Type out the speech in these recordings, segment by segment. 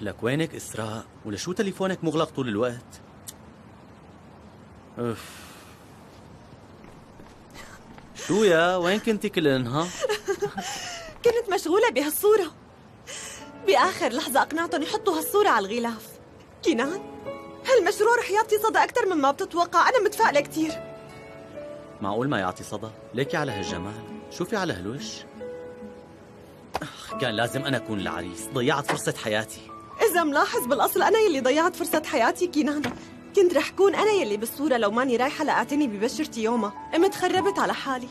لك وينك إسراء؟ ولشو تليفونك مغلق طول الوقت؟ أوف. شو يا وين كنتي كل النهار؟ كنت مشغولة بهالصورة. بآخر لحظة أقنعتهم يحطوا هالصورة على الغلاف. كنان، هالمشروع رح يعطي صدى أكثر مما بتتوقع. أنا متفائلة كتير. معقول ما يعطي صدى؟ ليكي على هالجمال، شوفي على هالوش. كان لازم أنا أكون العريس، ضيعت فرصة حياتي. إذا ملاحظ بالأصل أنا يلي ضيعت فرصة حياتي كنان. كنت رح كون أنا يلي بالصورة لو ماني رايحة لأعتني ببشرتي يومها. قمت خربت على حالي.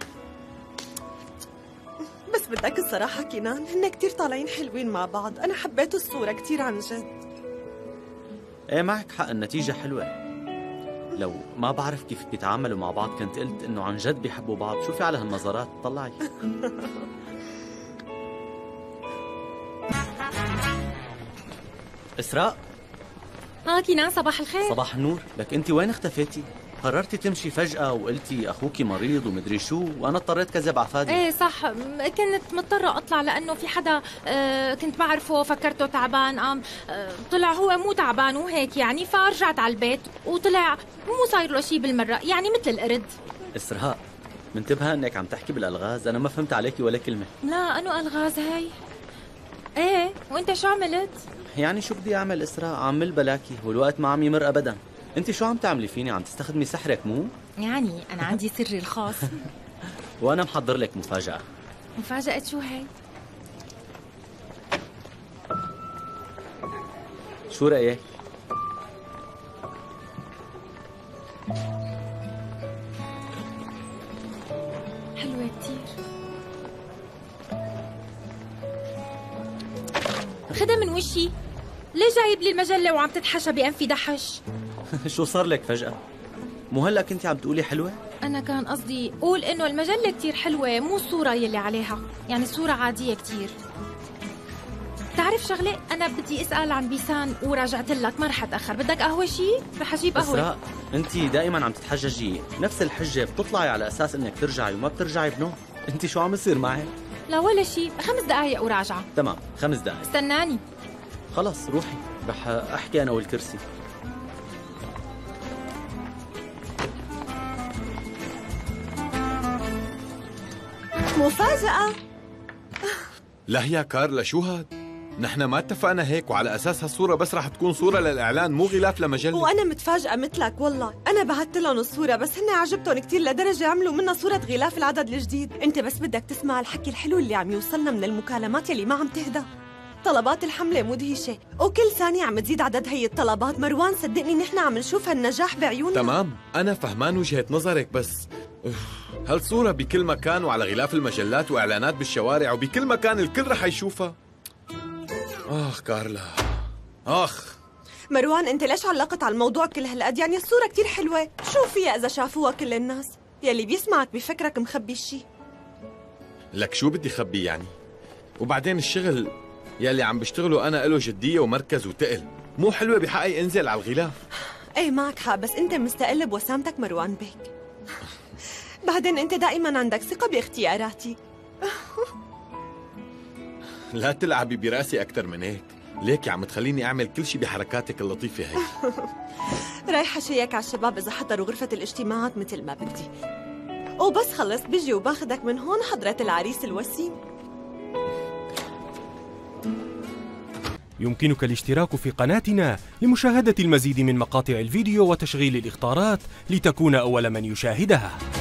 بس بدك الصراحة كنان، هن كتير طالعين حلوين مع بعض. أنا حبيت الصورة كتير عن جد. ايه معك حق، النتيجة حلوة. لو ما بعرف كيف بيتعاملوا مع بعض كنت قلت إنه عن جد بيحبوا بعض. شوفي على هالنظرات، طلعي. إسراء. كنان، صباح الخير. صباح النور. لك أنت وين اختفيتي؟ قررتي تمشي فجأة وقلتي أخوكي مريض ومدري شو، وأنا اضطريت كذب عفادي. ايه صح، كنت مضطرة أطلع لأنه في حدا كنت بعرفه، فكرته تعبان. طلع هو مو تعبان وهيك يعني، فرجعت على البيت وطلع مو صاير له شي بالمرة، يعني مثل القرد. إسراء، منتبهة إنك عم تحكي بالألغاز. أنا ما فهمت عليكي ولا كلمة. لا، أنو ألغاز هاي؟ ايه، وانت شو عملت؟ يعني شو بدي أعمل إسراء؟ عامل بلاكي والوقت ما عم يمر أبدا. أنت شو عم تعملي فيني؟ عم تستخدمي سحرك مو؟ يعني أنا عندي سري الخاص. وأنا محضر لك مفاجأة. مفاجأة شو هاي؟ شو رأيك؟ حلوة كتير. خدها من وشي. ليه جايب لي المجلة وعم تتحشى بأنفي دحش؟ شو صار لك فجأة؟ مو هلأ كنتي عم تقولي حلوة؟ أنا كان قصدي أقول إنه المجلة كتير حلوة، مو الصورة يلي عليها، يعني صورة عادية كتير. تعرف شغلة؟ أنا بدي أسأل عن بيسان وراجعت لك، ما رح أتأخر. بدك قهوة شي؟ رح أجيب قهوة. إسراء، أنت دائما عم تتحججي نفس الحجة، بتطلعي على أساس إنك ترجعي وما بترجعي بنوم. أنت شو عم يصير معك؟ لا ولا شي، 5 دقايق وراجعة. تمام، 5 دقايق. استناني. خلص روحي، رح أحكي أنا والكرسي. مفاجأة. لا يا كارلا، شو هاد؟ نحن ما اتفقنا هيك، وعلى اساس هالصورة بس رح تكون صورة للإعلان مو غلاف لمجلة. وأنا متفاجئة مثلك والله. أنا بعثت لهم الصورة بس هن عجبتهم كتير لدرجة عملوا منها صورة غلاف العدد الجديد. أنت بس بدك تسمع الحكي الحلو اللي عم يوصلنا من المكالمات يلي ما عم تهدى. طلبات الحملة مدهشة، وكل ثانية عم تزيد عدد هي الطلبات. مروان صدقني نحن عم نشوف هالنجاح بعيوننا. تمام، أنا فهمان وجهة نظرك، بس هالصورة بكل مكان وعلى غلاف المجلات وإعلانات بالشوارع وبكل مكان، الكل رح يشوفها. كارلا، مروان، أنت ليش علقت على الموضوع كل هالقد؟ يعني الصورة كتير حلوة، شو فيها إذا شافوها كل الناس؟ يلي بيسمعك بفكرك مخبي الشي. لك شو بدي خبي يعني؟ وبعدين الشغل يلي عم بشتغله أنا له جدية ومركز وتقل، مو حلوة بحقي انزل على الغلاف. ايه معك حق، بس انت مستقل بوسامتك مروان بيك. بعدين انت دائما عندك ثقة باختياراتي. لا تلعبي براسي أكتر من هيك، ليكي عم تخليني أعمل كل شي بحركاتك اللطيفة هي. رايحة شيك على الشباب إذا حضروا غرفة الاجتماعات مثل ما بدي، وبس خلص بيجي وباخدك من هون حضرة العريس الوسيم. يمكنك الاشتراك في قناتنا لمشاهدة المزيد من مقاطع الفيديو وتشغيل الإخطارات لتكون أول من يشاهدها.